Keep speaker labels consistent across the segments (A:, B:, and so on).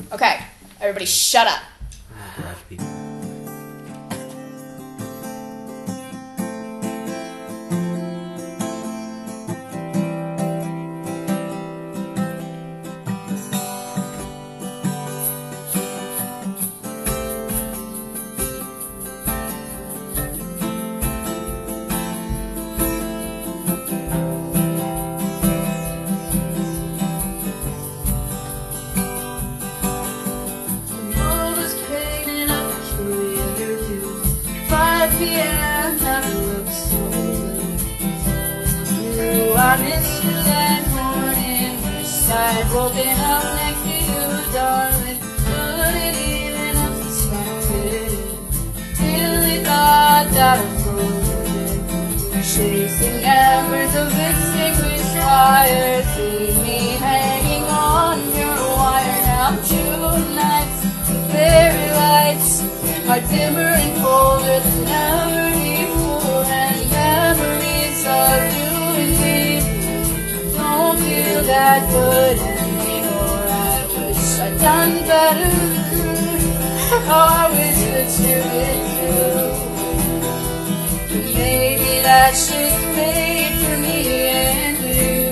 A: Okay, everybody shut up.
B: PM, never looks so good. I miss you that morning. Wish I'd woken up next to you, darling. Couldn't even have suspected. Really thought that I floated, chasing embers of extinguished fires. See me hanging on your wire now. June nights, the fairy lights are dimmer and colder than ever before, and memories of you and me don't feel that good anymore. I wish I'd done better. Oh, I wish that you did too. Maybe that shit's made for me and you.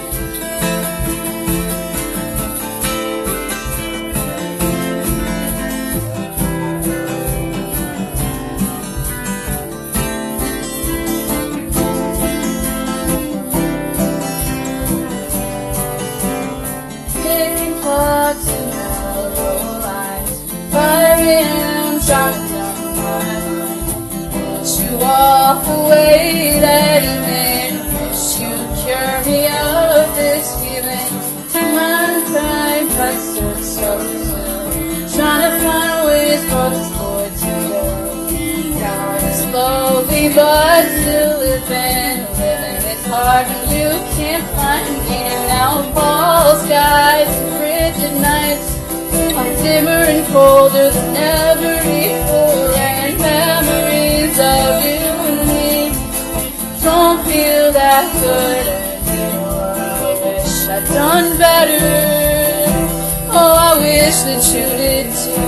B: Clocks and mellow lines, 5 a.m. driving down my line. Wish you walk away that evening. Wish you'd cure me of this feeling. My time cuts so soon, trying to find ways for this boy to go. Down slowly but still living. It's hard when you can't find me. And now fall skies and frigid nights are dimmer and colder than ever before, and memories of you and me don't feel that good anymore. I wish I'd done better. Oh, I wish that you did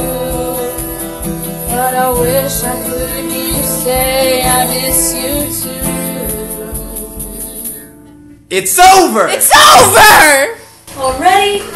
B: too. But I wish I could hear you say I miss you too.
C: It's over!
A: It's over!
B: Already?